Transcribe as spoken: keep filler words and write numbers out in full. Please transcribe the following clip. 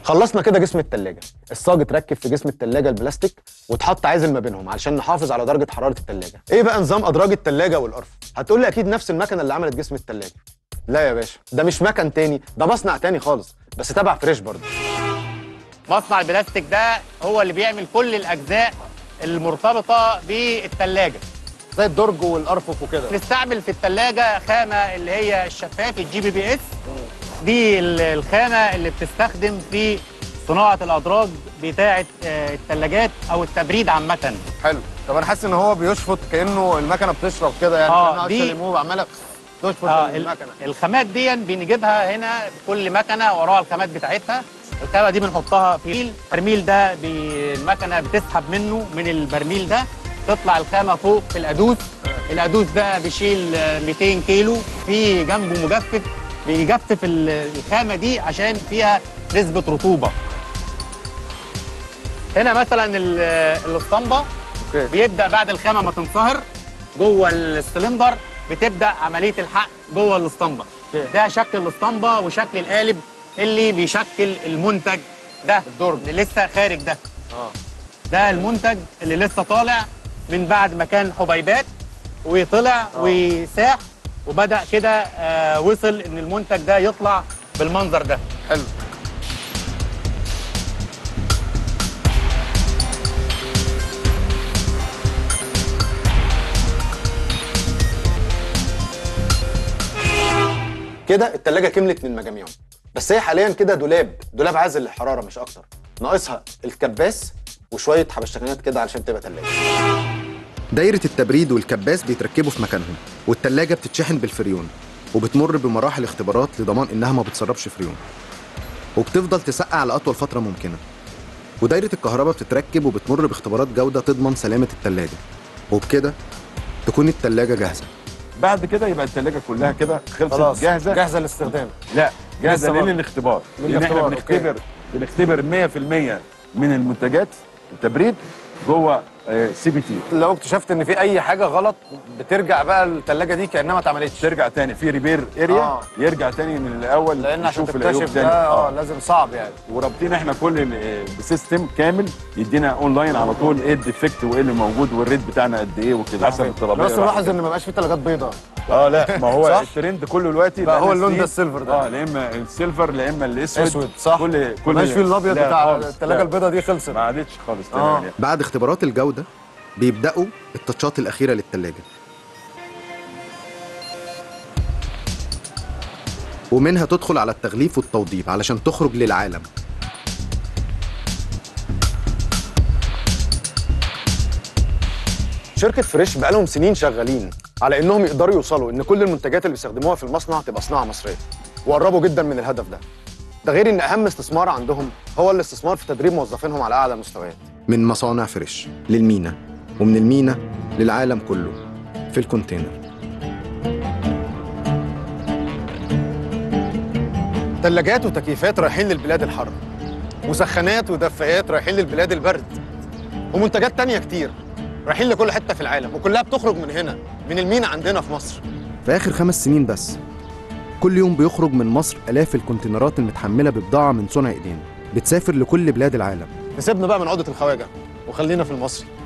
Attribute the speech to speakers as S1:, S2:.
S1: خلصنا كده جسم التلاجة. الصاج اتركب في جسم التلاجة البلاستيك واتحط عازل ما بينهم علشان نحافظ على درجة حرارة التلاجة. ايه بقى نظام ادراج التلاجة والارفف؟ هتقول لي اكيد نفس المكنة اللي عملت جسم التلاجة. لا يا باشا، ده مش مكن تاني، ده مصنع تاني خالص، بس تبع فريش برضه.
S2: مصنع البلاستيك ده هو اللي بيعمل كل الاجزاء المرتبطة بالتلاجة
S1: زي الدرج والارفف وكده.
S2: بنستعمل في التلاجة خامة اللي هي الشفاف الجي بي بي اس. دي الخامة اللي بتستخدم في صناعة الأدراج بتاعة الثلاجات أو التبريد عامة.
S1: حلو. طب أنا حاسس إن هو بيشفط كأنه المكنة بتشرب كده يعني.
S2: اه دي
S1: عمالة تشفط
S2: آه
S1: المكنة.
S2: الخامات دي بنجيبها هنا، كل مكنة وراها الخامات بتاعتها. الخامة دي بنحطها في البرميل ده، المكنة بتسحب منه من البرميل ده تطلع الخامة فوق في القادوس. القادوس ده بيشيل مئتين كيلو، في جنبه مجفف بيجفف الخامة دي عشان فيها نسبة رطوبة. هنا مثلا الاسطمبة بيبدأ بعد الخامة ما تنصهر جوه السلندر بتبدأ عملية الحقن جوه الاسطمبة. ده شكل الاسطمبة وشكل القالب اللي بيشكل المنتج ده الدرج اللي لسه خارج ده. اه ده المنتج اللي لسه طالع من بعد ما كان حبيبات وطلع وساح وبدأ كده آه وصل ان المنتج ده يطلع بالمنظر ده.
S1: حلو. كده التلاجة كملت من مجاميعهم، بس هي حاليا كده دولاب دولاب عازل للحرارة مش اكتر. ناقصها الكباس وشوية حبشتكنات كده علشان تبقى تلاجة.
S3: دايرة التبريد والكباس بيتركبوا في مكانهم، والتلاجة بتتشحن بالفريون وبتمر بمراحل اختبارات لضمان انها ما بتسربش فريون، وبتفضل تسقع لأطول فترة ممكنة. ودايرة الكهرباء بتتركب وبتمر باختبارات جودة تضمن سلامة التلاجة، وبكده تكون التلاجة جاهزة.
S4: بعد كده يبقى التلاجة كلها كده خلصت، جاهزة
S1: جاهزة للاستخدام.
S4: لا، جاهزة للاختبار. لأن احنا بنختبر بنختبر مية في المية من المنتجات التبريد جوه سي بي تي.
S1: لو اكتشفت ان في اي حاجه غلط بترجع بقى الثلاجه دي كانها ما اتعملتش،
S4: ترجع تاني في ريبير اريا.
S1: آه.
S4: يرجع تاني من الاول،
S1: لان عشان تكتشف ده اه, آه. لازم صعب يعني.
S4: ورابطين احنا كل بسيستم كامل يدينا اونلاين على طول ايه الديفكت وايه اللي موجود والريت بتاعنا قد ايه وكده حسب الطلبيه.
S1: بس نلاحظ ان ما بقاش في ثلاجات بيضاء.
S4: اه لا، ما هو الترند كله دلوقتي
S1: بقى هو اللون ده السيلفر ده.
S4: اه لا، اما السيلفر لا اما الاسود.
S1: اسود صح.
S4: كل كل
S1: ماشي في الابيض بتاع الثلاجه البيضاء دي خلصت،
S4: ما عادتش خالص تمام.
S3: آه. يعني بعد اختبارات الجوده بيبداوا التاتشات الاخيره للثلاجه، ومنها تدخل على التغليف والتوضيب علشان تخرج للعالم.
S1: شركة فريش بقالهم سنين شغالين على انهم يقدروا يوصلوا ان كل المنتجات اللي بيستخدموها في المصنع تبقى صناعة مصرية، وقربوا جدا من الهدف ده. ده غير ان اهم استثمار عندهم هو الاستثمار في تدريب موظفينهم على اعلى المستويات.
S3: من مصانع فريش للمينا، ومن المينا للعالم كله في الكونتينر.
S1: ثلاجات وتكييفات رايحين للبلاد الحارة، مسخنات ودفايات رايحين للبلاد البرد، ومنتجات تانية كتير رايحين لكل حتة في العالم، وكلها بتخرج من هنا من المينا عندنا في مصر.
S3: في آخر خمس سنين بس كل يوم بيخرج من مصر آلاف الكونتينرات المتحملة ببضاعة من صنع إيدينا بتسافر لكل بلاد العالم.
S1: نسيبنا بقى من عقدة الخواجة وخلينا في المصري.